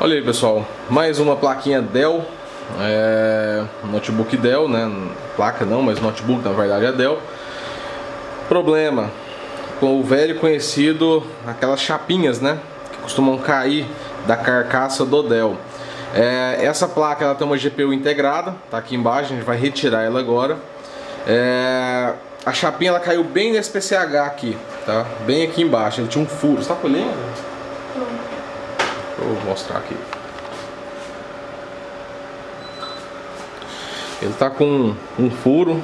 Olha aí, pessoal, mais uma plaquinha Dell, notebook Dell, né? Placa não, mas notebook na verdade é Dell. Problema com o velho conhecido, aquelas chapinhas, né? Que costumam cair da carcaça do Dell. Essa placa ela tem uma GPU integrada, tá aqui embaixo, a gente vai retirar ela agora. A chapinha ela caiu bem nesse PCH aqui, tá? Bem aqui embaixo, ele tinha um furo. Você tá colhendo? Vou mostrar aqui. Ele tá com um furo.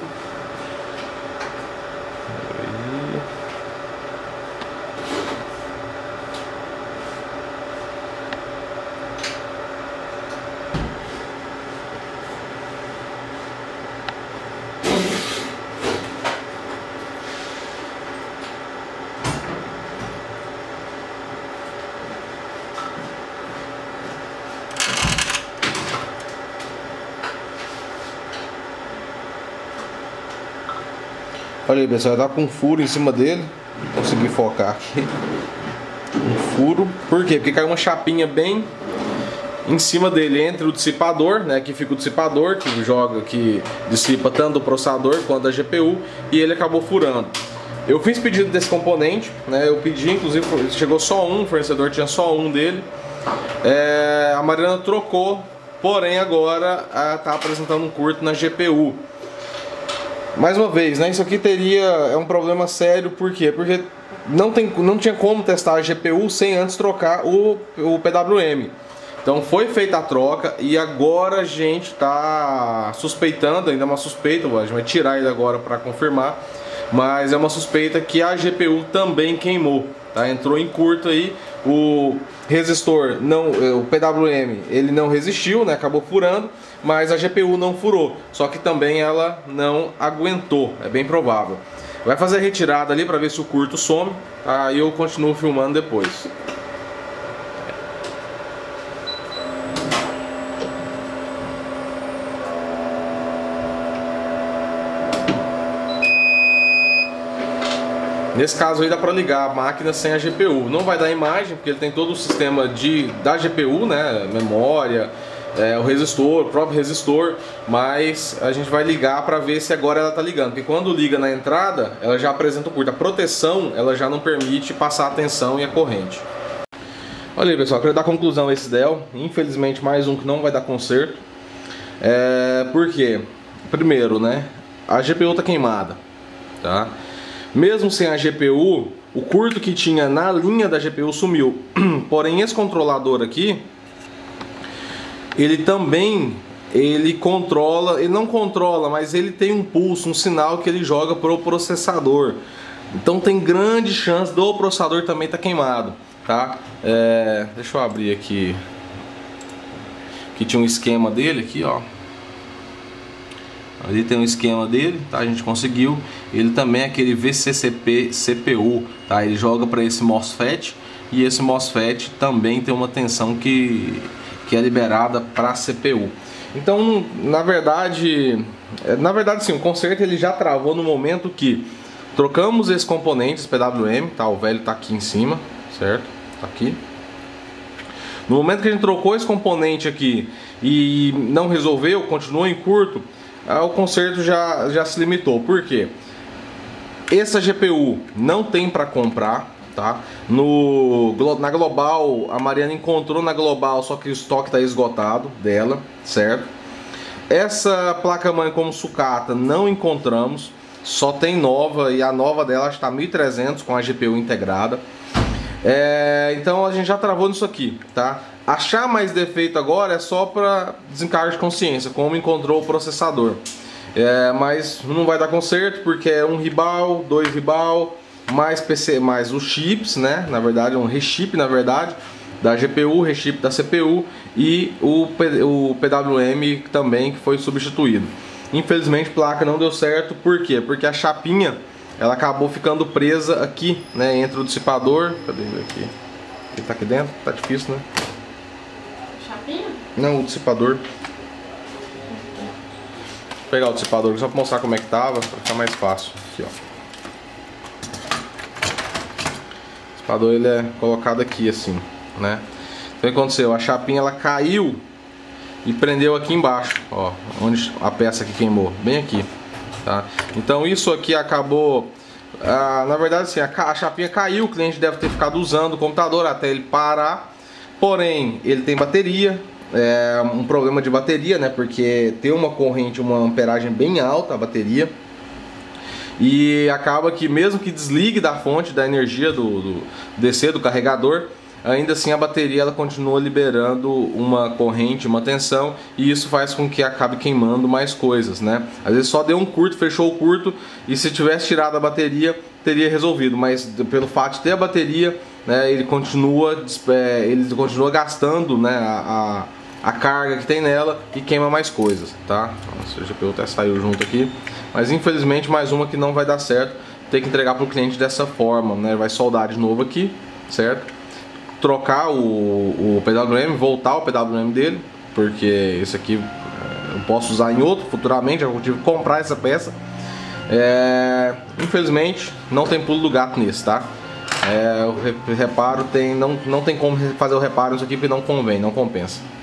Olha aí, pessoal, tá com um furo em cima dele. Vou conseguir focar aqui. Um furo. Por quê? Porque caiu uma chapinha bem em cima dele, entre o dissipador, né? Aqui fica o dissipador, que dissipa tanto o processador quanto a GPU, e ele acabou furando. Eu fiz pedido desse componente, né? Eu pedi, inclusive, chegou só um, o fornecedor tinha só um dele. A Mariana trocou, porém agora tá apresentando um curto na GPU. Mais uma vez, né, isso aqui é um problema sério, por quê? Porque não tinha como testar a GPU sem antes trocar o PWM. Então foi feita a troca e agora a gente está suspeitando, ainda é uma suspeita, a gente vai tirar ele agora para confirmar, mas é uma suspeita que a GPU também queimou, tá? Entrou em curto aí, o resistor, o PWM, ele não resistiu, né? Acabou furando, mas a GPU não furou, só que também ela não aguentou, é bem provável. Vai fazer a retirada ali para ver se o curto some, aí eu continuo filmando depois. Nesse caso aí dá para ligar a máquina sem a GPU. Não vai dar imagem porque ele tem todo o sistema da GPU, né? Memória, o resistor, o próprio resistor. Mas a gente vai ligar para ver se agora ela tá ligando. Porque quando liga na entrada, ela já apresenta o curto. A proteção, ela já não permite passar a tensão e a corrente. Olha aí, pessoal, quero dar conclusão a esse Dell. Infelizmente mais um que não vai dar conserto. Por quê? Primeiro, né? A GPU tá queimada, tá? Mesmo sem a GPU, o curto que tinha na linha da GPU sumiu. Porém, esse controlador aqui, ele também, ele não controla, mas ele tem um pulso, um sinal que ele joga para o processador. Então tem grande chance do processador também estar queimado, tá? Deixa eu abrir aqui. Aqui tinha um esquema dele aqui, ó. Ali tem um esquema dele, tá? A gente conseguiu. Ele também é aquele VCCP CPU, tá? Ele joga para esse MOSFET e esse MOSFET também tem uma tensão que é liberada para a CPU. Então, na verdade sim, o conserto ele já travou no momento que trocamos esses componentes PWM, tá? O velho tá aqui em cima, certo? Tá aqui. No momento que a gente trocou esse componente aqui e não resolveu, continuou em curto, o conserto já se limitou. Por quê? Essa GPU não tem para comprar, tá? Na Global, a Mariana encontrou na Global, só que o estoque está esgotado dela, certo? Essa placa-mãe como sucata não encontramos, só tem nova, e a nova dela está 1.300 com a GPU integrada. Então a gente já travou nisso aqui, tá? Achar mais defeito agora é só para desencargo de consciência, como encontrou o processador. Mas não vai dar conserto porque é um RIBAL, 2 RIBAL, mais os chips, né? Na verdade, um rechip, na verdade, da GPU, rechip da CPU e o PWM também que foi substituído. Infelizmente, a placa não deu certo. Por quê? Porque a chapinha ela acabou ficando presa aqui, né? Entre o dissipador. Cadê ele aqui? Ele tá aqui dentro? Tá difícil, né? Chapinha? Não, o dissipador. Vou pegar o dissipador só para mostrar como é que tava, para ficar mais fácil. Aqui, ó. O dissipador ele é colocado aqui assim, né? o que aconteceu? A chapinha ela caiu e prendeu aqui embaixo, ó, onde a peça que queimou, bem aqui, tá? Então isso aqui acabou, na verdade assim, a chapinha caiu, o cliente deve ter ficado usando o computador até ele parar, porém ele tem bateria, um problema de bateria, né? Porque tem uma corrente, uma amperagem bem alta a bateria. E acaba que mesmo que desligue da fonte da energia do DC do carregador, ainda assim a bateria ela continua liberando uma corrente, uma tensão, e isso faz com que acabe queimando mais coisas, né? Às vezes só deu um curto, fechou o curto, e se tivesse tirado a bateria teria resolvido, mas pelo fato de ter a bateria, né, ele continua gastando, né, a carga que tem nela e queima mais coisas, tá? Nossa, o GPU até saiu junto aqui, mas infelizmente mais uma que não vai dar certo, ter que entregar para o cliente dessa forma, né? Vai soldar de novo aqui, certo? Trocar o PWM, voltar o PWM dele, porque esse aqui eu posso usar em outro futuramente, eu tive que comprar essa peça. Infelizmente não tem pulo do gato nesse, tá? O reparo não tem como fazer o reparo nisso aqui porque não convém, não compensa.